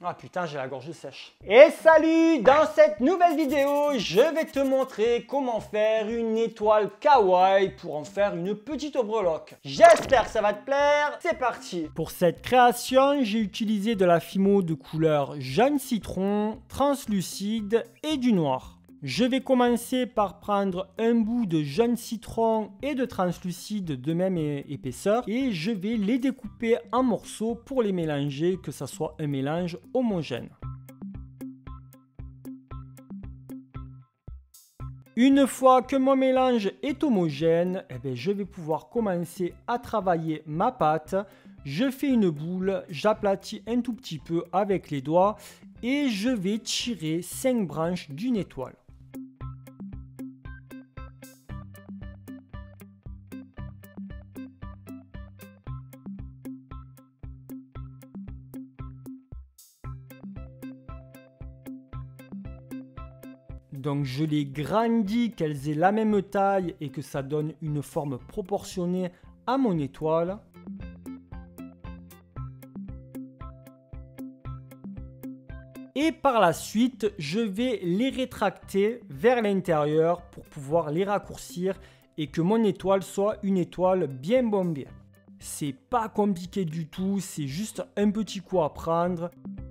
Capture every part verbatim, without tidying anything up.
Ah putain, j'ai la gorge sèche. Et salut! Dans cette nouvelle vidéo, je vais te montrer comment faire une étoile kawaii pour en faire une petite breloque. J'espère que ça va te plaire. C'est parti! Pour cette création, j'ai utilisé de la Fimo de couleur jaune citron, translucide et du noir. Je vais commencer par prendre un bout de jaune citron et de translucide de même épaisseur et je vais les découper en morceaux pour les mélanger, que ça soit un mélange homogène. Une fois que mon mélange est homogène, eh bien, je vais pouvoir commencer à travailler ma pâte. Je fais une boule, j'aplatis un tout petit peu avec les doigts et je vais tirer cinq branches d'une étoile. Donc je les grandis, qu'elles aient la même taille et que ça donne une forme proportionnée à mon étoile. Et par la suite, je vais les rétracter vers l'intérieur pour pouvoir les raccourcir et que mon étoile soit une étoile bien bombée. C'est pas compliqué du tout, c'est juste un petit coup à prendre.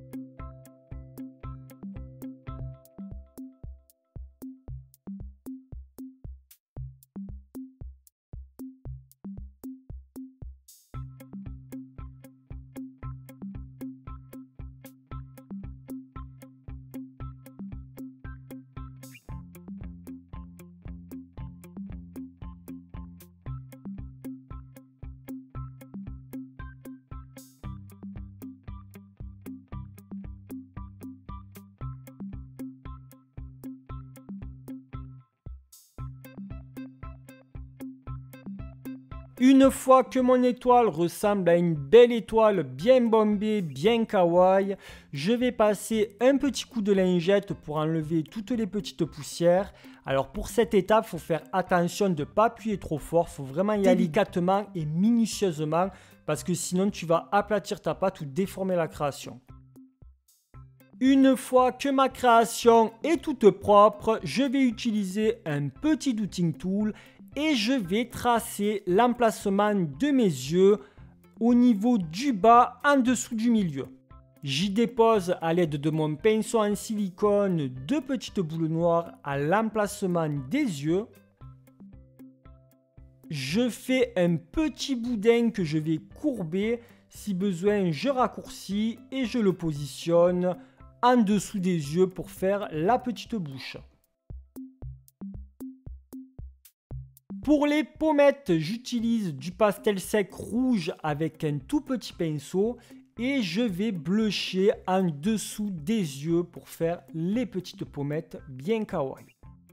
Une fois que mon étoile ressemble à une belle étoile bien bombée, bien kawaii, je vais passer un petit coup de lingette pour enlever toutes les petites poussières. Alors pour cette étape, il faut faire attention de ne pas appuyer trop fort, il faut vraiment y aller délicatement et minutieusement parce que sinon tu vas aplatir ta pâte ou déformer la création. Une fois que ma création est toute propre, je vais utiliser un petit douting tool et je vais tracer l'emplacement de mes yeux au niveau du bas en dessous du milieu. J'y dépose à l'aide de mon pinceau en silicone deux petites boules noires à l'emplacement des yeux. Je fais un petit boudin que je vais courber. Si besoin, je raccourcis et je le positionne en dessous des yeux pour faire la petite bouche. Pour les pommettes, j'utilise du pastel sec rouge avec un tout petit pinceau et je vais blucher en dessous des yeux pour faire les petites pommettes bien kawaii.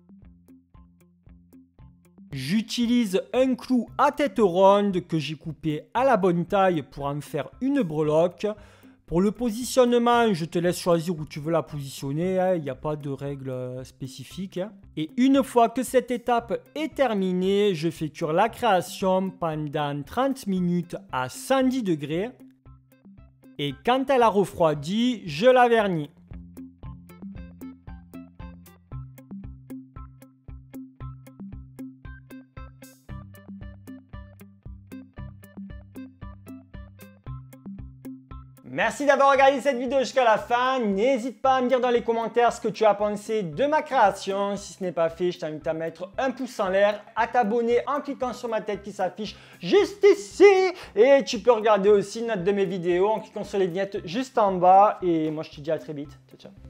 J'utilise un clou à tête ronde que j'ai coupé à la bonne taille pour en faire une breloque. Pour le positionnement, je te laisse choisir où tu veux la positionner, hein, il n'y a pas de règle spécifique. Hein. Et une fois que cette étape est terminée, je fais cuire la création pendant trente minutes à cent dix degrés. Et quand elle a refroidi, je la vernis. Merci d'avoir regardé cette vidéo jusqu'à la fin. N'hésite pas à me dire dans les commentaires ce que tu as pensé de ma création. Si ce n'est pas fait, je t'invite à mettre un pouce en l'air, à t'abonner en cliquant sur ma tête qui s'affiche juste ici. Et tu peux regarder aussi une autre de mes vidéos en cliquant sur les vignettes juste en bas. Et moi, je te dis à très vite. Ciao, ciao.